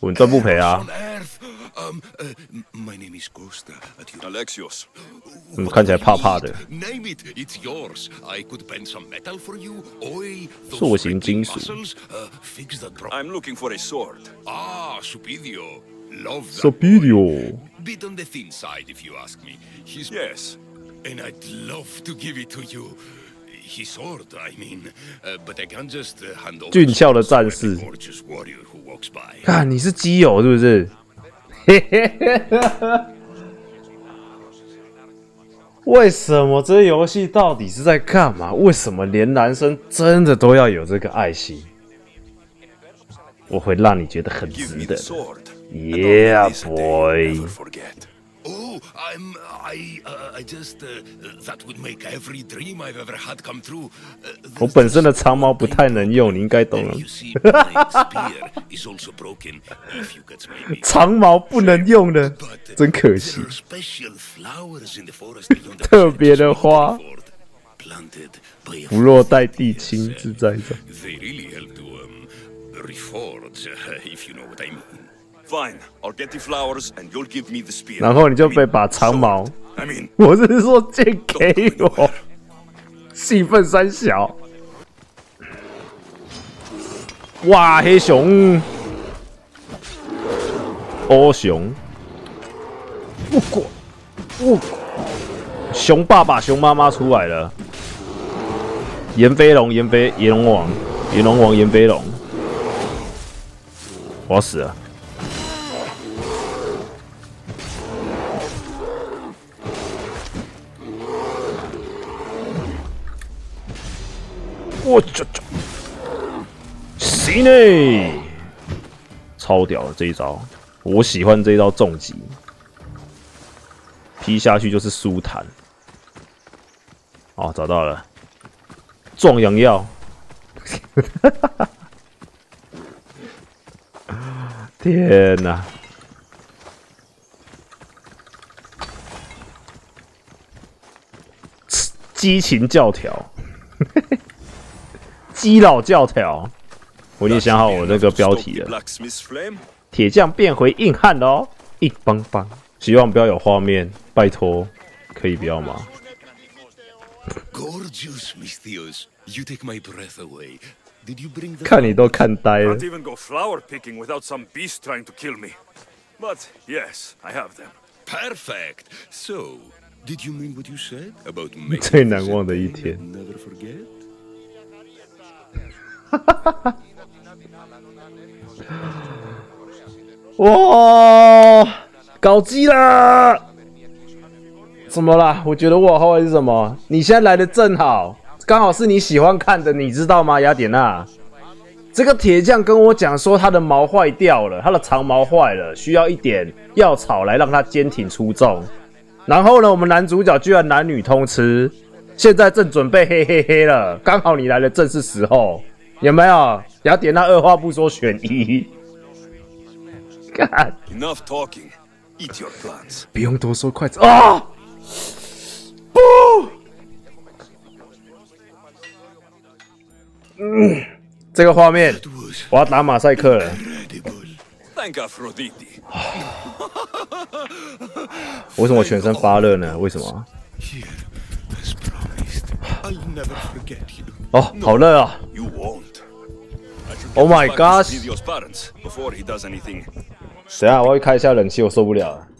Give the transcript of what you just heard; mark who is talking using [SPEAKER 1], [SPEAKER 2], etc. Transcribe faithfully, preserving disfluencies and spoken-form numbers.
[SPEAKER 1] 稳赚不赔啊。嗯，看起来怕怕的。塑形金属。
[SPEAKER 2] I'm looking for a sword.
[SPEAKER 3] Ah, Supidio. Love that
[SPEAKER 1] Supidio.
[SPEAKER 3] Bit on the thin side, if you ask me. He's
[SPEAKER 2] Yes.
[SPEAKER 3] and I'd love to give it to you. His sword, I mean, uh, but I can't just uh, hand over
[SPEAKER 1] 俊俏的战士。
[SPEAKER 3] gorgeous warrior who walks by.
[SPEAKER 1] 看你是基友是不是？嘿嘿嘿。为什么这游戏到底是在干嘛？为什么连男生真的都要有这个爱心？我会让你觉得很值得。Yeah, boy.
[SPEAKER 3] Oh, I'm, I, uh, I just, uh, that would make every dream I've ever had come true. Uh,
[SPEAKER 1] 我本身的长矛不太能用，你应该懂了。长矛不能用的，真可惜。特别的花，不落在地亲自在者。
[SPEAKER 2] Fine, I'll get the flowers and you'll give me the spear.
[SPEAKER 1] 然后你就被把长矛，
[SPEAKER 2] I mean,
[SPEAKER 1] 我是说借给我，戏份三小。哇，黑熊，欧熊，不过，不，熊爸爸、熊妈妈出来了。炎飞龙、炎飞、炎龙王、炎龙王、炎飞龙，我要死了。 我这这，行嘞，超屌的这一招，我喜欢这一招重击，劈下去就是舒坦。哦，找到了，壮阳药。天哪！激情教条。基佬教条，我已经想好我那个标题了。铁匠变回硬汉了哦，硬邦邦。希望不要有画面，拜托，可以不要吗？ 看你都看呆了。
[SPEAKER 2] Can't even go flower picking without some beast trying to kill me. But yes, I have them.
[SPEAKER 3] Perfect. So, did you mean what you said about
[SPEAKER 1] 最难忘的一天。
[SPEAKER 3] Never forget.
[SPEAKER 1] 哇，搞基啦！怎么啦？我觉得我后卫是什么？你现在来的正好，刚好是你喜欢看的，你知道吗，雅典娜？这个铁匠跟我讲说他的毛坏掉了，他的长毛坏了，需要一点药草来让它坚挺出众。然后呢，我们男主角居然男女通吃，现在正准备嘿嘿嘿了，刚好你来的正是时候。 有没有？雅典娜二话不说选一，干
[SPEAKER 2] Enough talking. Eat your plants.
[SPEAKER 1] 不用多说，快走啊！不，嗯，这个画面，我要打马赛克了。
[SPEAKER 2] Thank Aphrodite.
[SPEAKER 1] 为什么全身发热呢？为什么？哦，好热啊！
[SPEAKER 2] You won't.
[SPEAKER 1] Oh my gosh!
[SPEAKER 2] 等一下，我要开一下冷气，我受不了了。